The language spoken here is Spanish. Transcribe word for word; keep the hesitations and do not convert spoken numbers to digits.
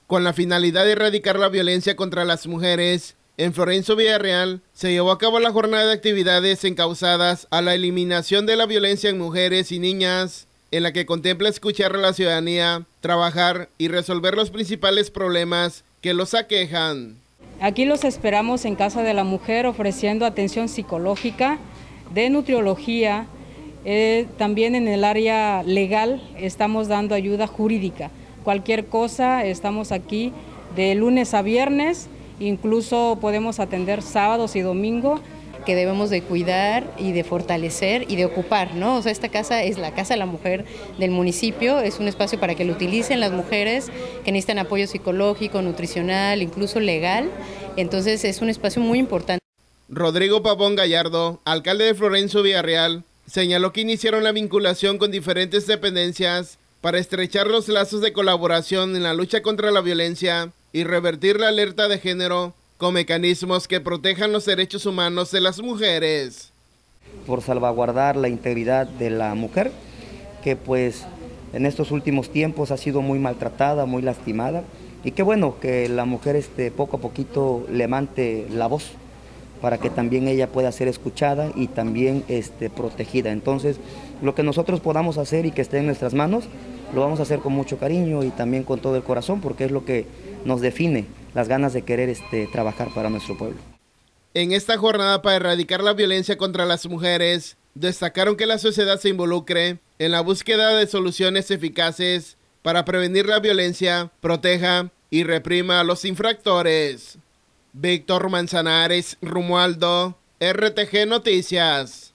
Con la finalidad de erradicar la violencia contra las mujeres, en Florencio Villarreal se llevó a cabo la jornada de actividades encausadas a la eliminación de la violencia en mujeres y niñas, en la que contempla escuchar a la ciudadanía, trabajar y resolver los principales problemas que los aquejan. Aquí los esperamos en Casa de la Mujer ofreciendo atención psicológica, de nutriología, eh, también en el área legal estamos dando ayuda jurídica. Cualquier cosa, estamos aquí de lunes a viernes, incluso podemos atender sábados y domingos. Que debemos de cuidar y de fortalecer y de ocupar, ¿no? O sea, esta casa es la Casa de la Mujer del municipio, es un espacio para que lo utilicen las mujeres que necesitan apoyo psicológico, nutricional, incluso legal, entonces es un espacio muy importante. Rodrigo Pavón Gallardo, alcalde de Florencio Villarreal, señaló que iniciaron la vinculación con diferentes dependencias para estrechar los lazos de colaboración en la lucha contra la violencia y revertir la alerta de género con mecanismos que protejan los derechos humanos de las mujeres. Por salvaguardar la integridad de la mujer, que pues en estos últimos tiempos ha sido muy maltratada, muy lastimada, y qué bueno que la mujer este, poco a poquito levante la voz, para que también ella pueda ser escuchada y también este, protegida. Entonces, lo que nosotros podamos hacer y que esté en nuestras manos, lo vamos a hacer con mucho cariño y también con todo el corazón, porque es lo que nos define, las ganas de querer este, trabajar para nuestro pueblo. En esta jornada para erradicar la violencia contra las mujeres, destacaron que la sociedad se involucre en la búsqueda de soluciones eficaces para prevenir la violencia, proteja y reprima a los infractores. Víctor Manzanares, Romualdo, R T G Noticias.